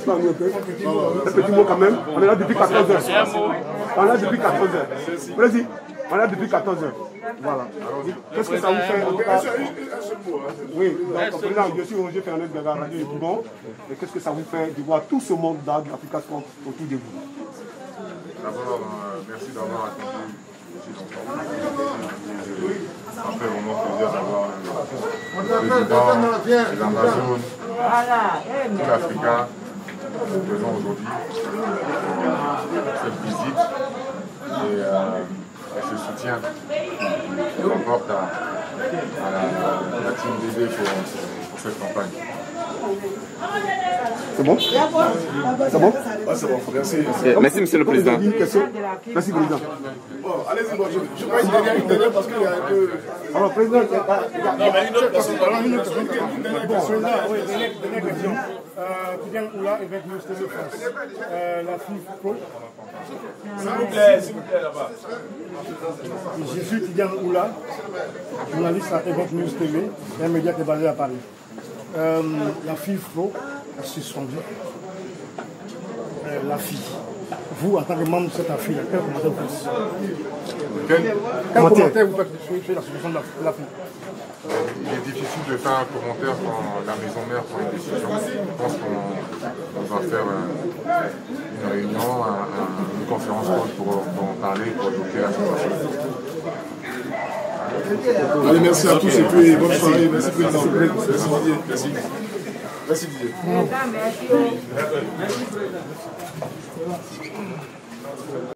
Tu vas un peu. Un petit mot quand même. On est là depuis 14 heures. On est là depuis 14 heures. Vas-y. On est là depuis 14 heures. Voilà. Qu'est-ce que ça vous fait en tout cas? Oui, donc président, je suis Roger Fernandez de la radio et Toulon. Et qu'est-ce que ça vous fait de voir tout ce monde-là de l'Africa Sport autour de vous? D'abord, merci d'avoir attendu aussi longtemps. Ça fait vraiment plaisir d'avoir le président de l'Amazone, tout l'Africa, présent aujourd'hui. Cette visite et ce soutien qu'on apporte à la team DD pour cette campagne. C'est bon? C'est bon? Ah, c'est bon, merci. Merci, monsieur le président. Une question? Merci, président. Bon, allez-y, bon, je crois qu'il y a une dernière parce qu'il y a un peu... Alors, président, Non, mais une autre personne. Une dernière question. Dernière question. Tidiane Oula avec News TV France. La FIF Pro. S'il vous plaît, là-bas. Je suis Tidiane Oula, journaliste à Event News TV, un média qui est basé à Paris. La FIF Pro a suspendu la FI. Vous, en tant que membre de cette affaire, quel commentaire vous faites? Quel commentaire vous faites sur la suspension de la FI? Il est difficile de faire un commentaire quand la maison mère prend une décision. Je pense qu'on va faire une réunion, une conférence pour en parler, pour évoquer la situation. Allez, merci à tous et puis bonne soirée. Merci, président. Merci, Didier. Merci. Merci, Didier. Merci.